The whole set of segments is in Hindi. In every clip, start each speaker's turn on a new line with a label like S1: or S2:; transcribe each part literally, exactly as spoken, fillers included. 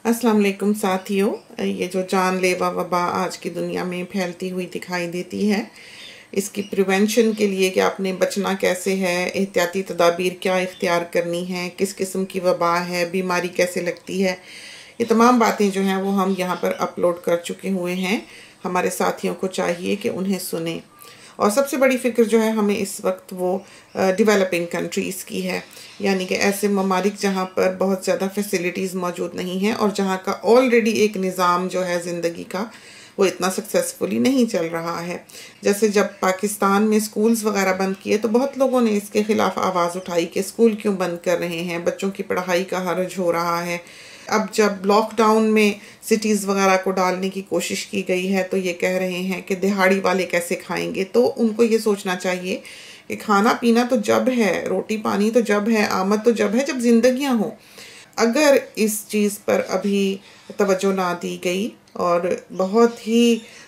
S1: अस्सलाम वालेकुम साथियों, ये जो जानलेवा वबा आज की दुनिया में फैलती हुई दिखाई देती है, इसकी प्रिवेंशन के लिए कि आपने बचना कैसे है, एहतियाती तदाबीर क्या इख्तियार करनी है, किस किस्म की वबा है, बीमारी कैसे लगती है, ये तमाम बातें जो हैं वो हम यहाँ पर अपलोड कर चुके हुए हैं। हमारे साथियों को चाहिए कि उन्हें सुने। और सबसे बड़ी फ़िक्र जो है हमें इस वक्त वो डेवलपिंग कंट्रीज़ की है, यानी कि ऐसे ममालिक जहाँ पर बहुत ज़्यादा फैसिलिटीज़ मौजूद नहीं हैं और जहाँ का ऑलरेडी एक निज़ाम जो है ज़िंदगी का वो इतना सक्सेसफुली नहीं चल रहा है। जैसे जब पाकिस्तान में स्कूल्स वगैरह बंद किए तो बहुत लोगों ने इसके ख़िलाफ़ आवाज़ उठाई कि स्कूल क्यों बंद कर रहे हैं, बच्चों की पढ़ाई का हर्ज हो रहा है। अब जब लॉकडाउन में सिटीज़ वगैरह को डालने की कोशिश की गई है तो ये कह रहे हैं कि दिहाड़ी वाले कैसे खाएंगे। तो उनको ये सोचना चाहिए कि खाना पीना तो जब है, रोटी पानी तो जब है, आमद तो जब है जब जिंदगियां हों। अगर इस चीज़ पर अभी तवज्जो ना दी गई और बहुत ही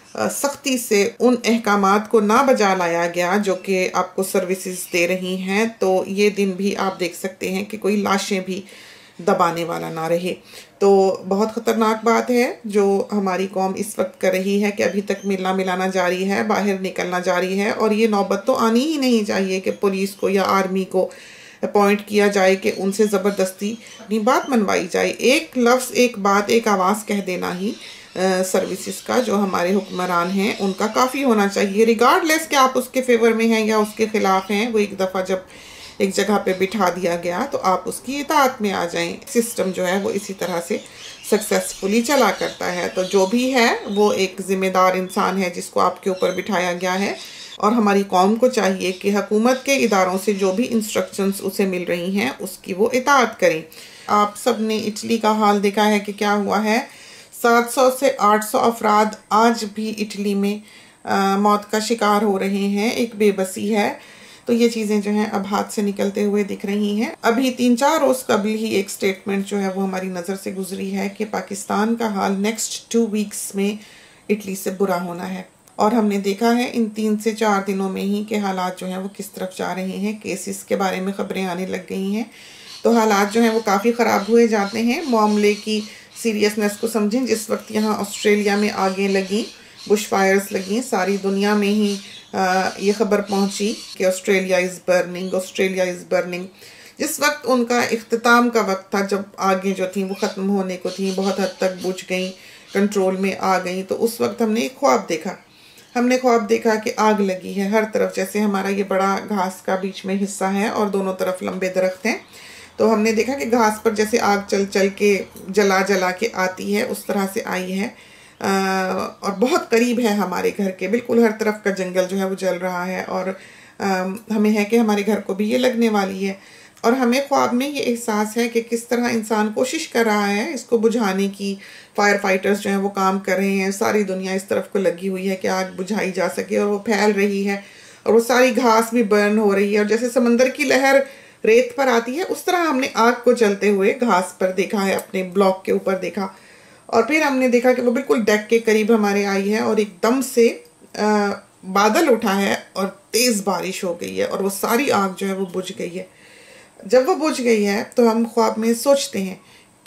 S1: सख्ती से उन अहकामात को ना बजा लाया गया जो कि आपको सर्विसेज दे रही हैं, तो ये दिन भी आप देख सकते हैं कि कोई लाशें भी दबाने वाला ना रहे। तो बहुत ख़तरनाक बात है जो हमारी कौम इस वक्त कर रही है कि अभी तक मिलना मिलाना जारी है, बाहर निकलना जारी है। और ये नौबत तो आनी ही नहीं चाहिए कि पुलिस को या आर्मी को अपॉइंट किया जाए कि उनसे ज़बरदस्ती अपनी बात मनवाई जाए। एक लफ्ज़, एक बात, एक आवाज़ कह देना ही सर्विसेज का जो हमारे हुक्मरान हैं उनका काफ़ी होना चाहिए, रिगार्डलेस कि आप उसके फेवर में हैं या उसके ख़िलाफ़ हैं। वो एक दफ़ा जब एक जगह पे बिठा दिया गया तो आप उसकी इताअत में आ जाएं। सिस्टम जो है वो इसी तरह से सक्सेसफुली चला करता है। तो जो भी है वो एक ज़िम्मेदार इंसान है जिसको आपके ऊपर बिठाया गया है और हमारी कौम को चाहिए कि हुकूमत के इदारों से जो भी इंस्ट्रक्शंस उसे मिल रही हैं उसकी वो इताअत करें। आप सब ने इटली का हाल देखा है कि क्या हुआ है। सात सौ से आठ सौ अफराद आज भी इटली में आ, मौत का शिकार हो रहे हैं। एक बेबसी है। तो ये चीज़ें जो हैं अब हाथ से निकलते हुए दिख रही हैं। अभी तीन चार रोज़ कबल ही एक स्टेटमेंट जो है वो हमारी नज़र से गुजरी है कि पाकिस्तान का हाल नेक्स्ट टू वीक्स में इटली से बुरा होना है। और हमने देखा है इन तीन से चार दिनों में ही कि हालात जो हैं वो किस तरफ जा रहे हैं। केसेस के बारे में ख़बरें आने लग गई हैं। तो हालात जो हैं वो काफ़ी ख़राब हुए जाते हैं। मामले की सीरियसनेस को समझें। जिस वक्त यहाँ ऑस्ट्रेलिया में आगें लगी, बुश फायर्स लगी, सारी दुनिया में ही आ, ये ख़बर पहुंची कि Australia is burning, Australia is burning. जिस वक्त उनका इख्तिताम का वक्त था, जब आगे जो थी वो ख़त्म होने को थी, बहुत हद तक बुझ गई, कंट्रोल में आ गई, तो उस वक्त हमने एक ख्वाब देखा। हमने ख्वाब देखा कि आग लगी है हर तरफ। जैसे हमारा ये बड़ा घास का बीच में हिस्सा है और दोनों तरफ लंबे दरख्त हैं, तो हमने देखा कि घास पर जैसे आग चल चल के जला जला के आती है उस तरह से आई है। आ, और बहुत करीब है हमारे घर के, बिल्कुल हर तरफ का जंगल जो है वो जल रहा है और आ, हमें है कि हमारे घर को भी ये लगने वाली है। और हमें ख्वाब में ये एहसास है कि किस तरह इंसान कोशिश कर रहा है इसको बुझाने की। फायर फाइटर्स जो हैं वो काम कर रहे हैं, सारी दुनिया इस तरफ को लगी हुई है कि आग बुझाई जा सके और वो फैल रही है और वो सारी घास भी बर्न हो रही है। और जैसे समंदर की लहर रेत पर आती है उस तरह हमने आग को चलते हुए घास पर देखा है, अपने ब्लॉक के ऊपर देखा। और फिर हमने देखा कि वो बिल्कुल डेक के करीब हमारे आई है और एकदम से आ, बादल उठा है और तेज़ बारिश हो गई है और वो सारी आग जो है वो बुझ गई है। जब वो बुझ गई है तो हम ख्वाब में सोचते हैं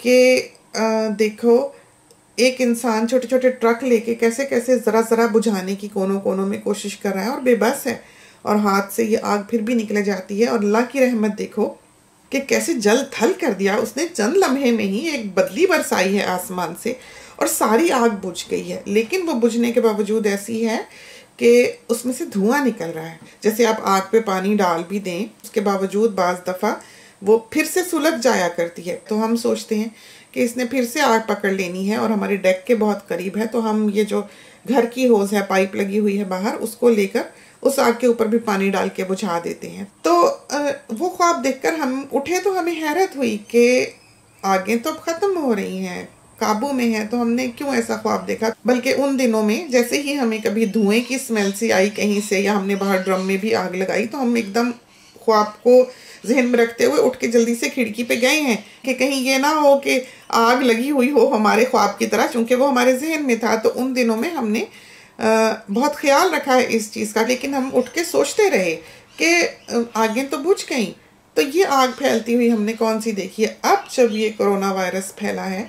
S1: कि देखो एक इंसान छोटे छोटे ट्रक लेके कैसे कैसे ज़रा ज़रा बुझाने की कोनों कोनों में कोशिश कर रहा है और बेबस है, और हाथ से ये आग फिर भी निकल जाती है। और अल्लाह की रहमत देखो कि कैसे जल थल कर दिया उसने। चंद लम्हे में ही एक बदली बरसाई है आसमान से और सारी आग बुझ गई है। लेकिन वो बुझने के बावजूद ऐसी है कि उसमें से धुआं निकल रहा है। जैसे आप आग पे पानी डाल भी दें उसके बावजूद बाज़ दफ़ा वो फिर से सुलग जाया करती है। तो हम सोचते हैं कि इसने फिर से आग पकड़ लेनी है और हमारे डेक के बहुत करीब है, तो हम ये जो घर की होज़ है, पाइप लगी हुई है बाहर, उसको लेकर उस आग के ऊपर भी पानी डाल के बुझा देते हैं। तो वो ख्वाब देखकर हम उठे तो हमें हैरत हुई कि आगे तो अब ख़त्म हो रही हैं, काबू में है, तो हमने क्यों ऐसा ख्वाब देखा। बल्कि उन दिनों में जैसे ही हमें कभी धुएं की स्मेल से आई कहीं से या हमने बाहर ड्रम में भी आग लगाई तो हम एकदम ख्वाब को जहन में रखते हुए उठ के जल्दी से खिड़की पे गए हैं कि कहीं ये ना हो कि आग लगी हुई हो हमारे ख्वाब की तरह, चूँकि वो हमारे जहन में था। तो उन दिनों में हमने आ, बहुत ख्याल रखा है इस चीज़ का। लेकिन हम उठ के सोचते रहे कि आगे तो बुझ गई, तो ये आग फैलती हुई हमने कौन सी देखी है। अब जब ये कोरोना वायरस फैला है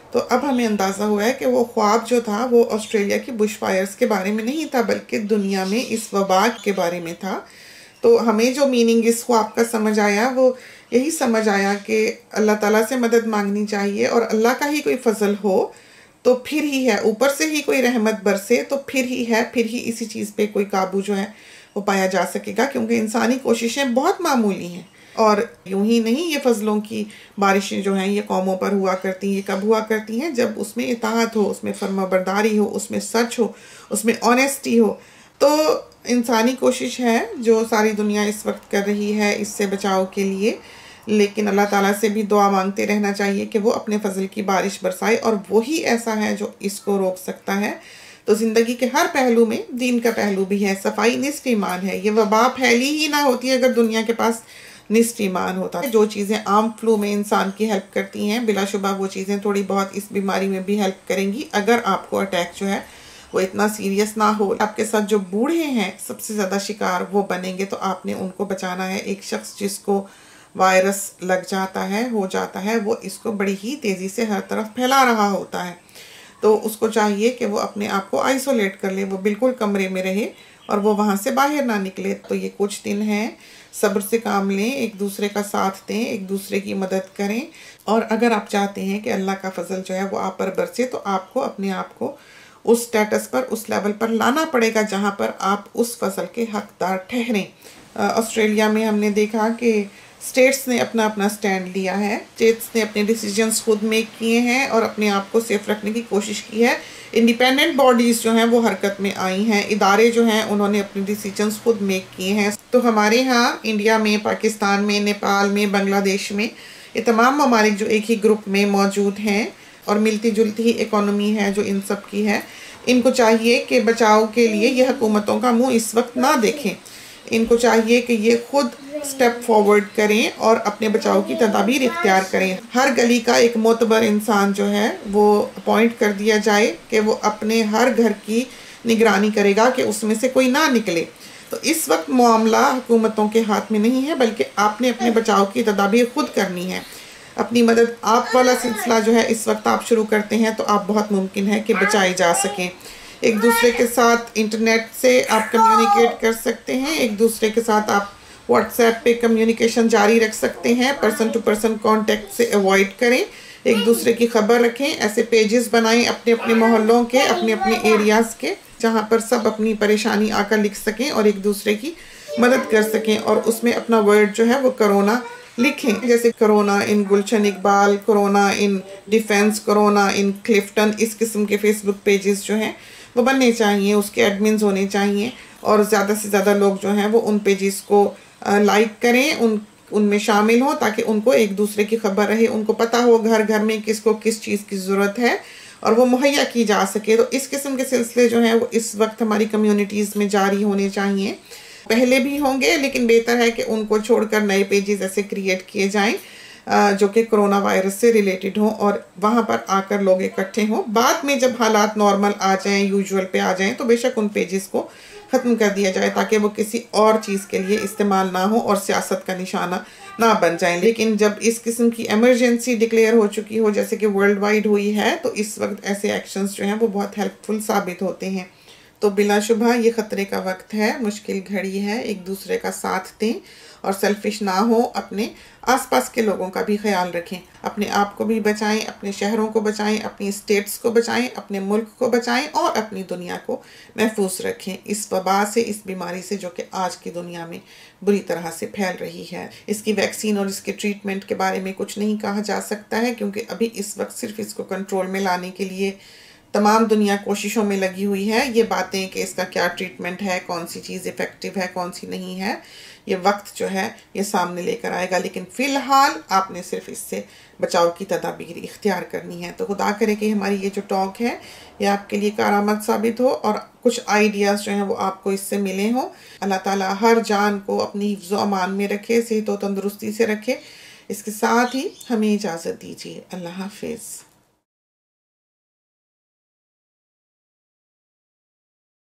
S1: तो अब हमें अंदाज़ा हुआ है कि वो ख्वाब जो था वो ऑस्ट्रेलिया की बुश फायर्स के बारे में नहीं था, बल्कि दुनिया में इस वबा के बारे में था। तो हमें जो मीनिंग इस ख्वाब का समझ आया वो यही समझ आया कि अल्लाह ताला से मदद मांगनी चाहिए, और अल्लाह का ही कोई फजल हो तो फिर ही है, ऊपर से ही कोई रहमत बरसे तो फिर ही है, फिर ही इसी चीज़ पे कोई काबू जो है वो पाया जा सकेगा, क्योंकि इंसानी कोशिशें बहुत मामूली हैं। और यूं ही नहीं, ये फजलों की बारिशें जो हैं ये कौमों पर हुआ करती हैं। ये कब हुआ करती हैं? जब उसमें इताअत हो, उसमें फर्माबरदारी हो, उसमें सच हो, उसमें ऑनेस्टी हो। तो इंसानी कोशिश है जो सारी दुनिया इस वक्त कर रही है इससे बचाव के लिए, लेकिन अल्लाह ताला से भी दुआ मांगते रहना चाहिए कि वो अपने फजल की बारिश बरसाए, और वही ऐसा है जो इसको रोक सकता है। तो ज़िंदगी के हर पहलू में दीन का पहलू भी है। सफाई निस्फ ईमान है। ये वबा फैली ही ना होती अगर दुनिया के पास निस्फ ईमान होता। जो चीज़ें आम फ्लू में इंसान की हेल्प करती हैं, बिलाशुबा वो चीज़ें थोड़ी बहुत इस बीमारी में भी हेल्प करेंगी, अगर आपको अटैक जो है वो इतना सीरियस ना हो। आपके साथ जो बूढ़े हैं सबसे ज़्यादा शिकार वो बनेंगे, तो आपने उनको बचाना है। एक शख्स जिसको वायरस लग जाता है, हो जाता है, वो इसको बड़ी ही तेज़ी से हर तरफ फैला रहा होता है, तो उसको चाहिए कि वो अपने आप को आइसोलेट कर ले, वो बिल्कुल कमरे में रहे और वो वहाँ से बाहर ना निकले। तो ये कुछ दिन हैं, सब्र से काम लें, एक दूसरे का साथ दें, एक दूसरे की मदद करें। और अगर आप चाहते हैं कि अल्लाह का फजल जो है वो आप पर बरसे, तो आपको अपने आप को उस स्टेटस पर, उस लेवल पर लाना पड़ेगा जहाँ पर आप उस फजल के हकदार ठहरें। ऑस्ट्रेलिया में हमने देखा कि स्टेट्स ने अपना अपना स्टैंड लिया है, स्टेट्स ने अपने डिसीजंस खुद मेक किए हैं और अपने आप को सेफ रखने की कोशिश की है। इंडिपेंडेंट बॉडीज़ जो हैं वो हरकत में आई हैं, इदारे जो हैं उन्होंने अपने डिसीजंस खुद मेक किए हैं। तो हमारे यहाँ इंडिया में, पाकिस्तान में, नेपाल में, बांग्लादेश में, ये तमाम ममालिक जो एक ही ग्रुप में मौजूद हैं और मिलती जुलती ही इकॉनमी है जो इन सब की है, इनको चाहिए कि बचाव के लिए ये हुकूमतों का मुँह इस वक्त ना देखें। इनको चाहिए कि ये खुद स्टेप फॉरवर्ड करें और अपने बचाव की तदाबीर इख्तियार करें। हर गली का एक मोतबर इंसान जो है वो अपॉइंट कर दिया जाए कि वो अपने हर घर की निगरानी करेगा कि उसमें से कोई ना निकले। तो इस वक्त मामला हुकूमतों के हाथ में नहीं है, बल्कि आपने अपने बचाव की तदाबीर खुद करनी है। अपनी मदद आप वाला सिलसिला जो है इस वक्त आप शुरू करते हैं तो आप बहुत मुमकिन है कि बचाए जा सकें। एक दूसरे के साथ इंटरनेट से आप कम्युनिकेट कर सकते हैं, एक दूसरे के साथ आप व्हाट्सएप पे कम्युनिकेशन जारी रख सकते हैं। पर्सन टू पर्सन कांटेक्ट से अवॉइड करें, एक दूसरे की खबर रखें। ऐसे पेजेस बनाएं अपने अपने मोहल्लों के, अपने अपने एरियाज़ के, जहां पर सब अपनी परेशानी आकर लिख सकें और एक दूसरे की मदद कर सकें। और उसमें अपना वर्ड जो है वो कोरोना लिखें, जैसे corona in Gulshan Iqbal, corona in Defence, corona in Clifton, इस किस्म के फेसबुक पेजेस जो हैं वो बनने चाहिए, उसके एडमिन्स होने चाहिए और ज़्यादा से ज़्यादा लोग जो हैं वो उन पेजेस को लाइक करें, उन उनमें शामिल हों, ताकि उनको एक दूसरे की खबर रहे, उनको पता हो घर घर में किसको किस चीज़ की ज़रूरत है और वो मुहैया की जा सके। तो इस किस्म के सिलसिले जो हैं वो इस वक्त हमारी कम्युनिटीज़ में जारी होने चाहिए। पहले भी होंगे, लेकिन बेहतर है कि उनको छोड़कर नए पेजेस ऐसे क्रिएट किए जाएं जो कि कोरोना वायरस से रिलेटेड हों और वहाँ पर आकर लोग इकट्ठे हों। बाद में जब हालात नॉर्मल आ जाएं, यूजुअल पे आ जाएं, तो बेशक उन पेजेस को ख़त्म कर दिया जाए ताकि वो किसी और चीज़ के लिए इस्तेमाल ना हो और सियासत का निशाना ना बन जाए। लेकिन जब इस किस्म की एमरजेंसी डिक्लेयर हो चुकी हो, जैसे कि वर्ल्ड वाइड हुई है, तो इस वक्त ऐसे एक्शंस जो हैं वो बहुत हेल्पफुल साबित होते हैं। तो बिलाशुबा ये ख़तरे का वक्त है, मुश्किल घड़ी है, एक दूसरे का साथ दें और सेल्फिश ना हो, अपने आसपास के लोगों का भी ख्याल रखें, अपने आप को भी बचाएं, अपने शहरों को बचाएं, अपनी स्टेट्स को बचाएं, अपने मुल्क को बचाएं और अपनी दुनिया को महफूज रखें इस वबा से, इस बीमारी से जो कि आज की दुनिया में बुरी तरह से फैल रही है। इसकी वैक्सीन और इसके ट्रीटमेंट के बारे में कुछ नहीं कहा जा सकता है, क्योंकि अभी इस वक्त सिर्फ इसको कंट्रोल में लाने के लिए तमाम दुनिया कोशिशों में लगी हुई है। ये बातें कि इसका क्या ट्रीटमेंट है, कौन सी चीज़ इफ़ेक्टिव है, कौन सी नहीं है, ये वक्त जो है ये सामने लेकर आएगा। लेकिन फ़िलहाल आपने सिर्फ इससे बचाव की तदाबीर इख्तियार करनी है। तो खुदा करे कि हमारी ये जो टॉक है ये आपके लिए कारामद साबित हो और कुछ आइडियाज़ जो हैं वो आपको इससे मिले हों। अल्लाह ताला हर जान को अपनी हिफ्ज़ व अमान में रखे, सेहत व तंदुरुस्ती से रखे। इसके साथ ही हमें इजाज़त दीजिए। अल्लाह हाफिज़।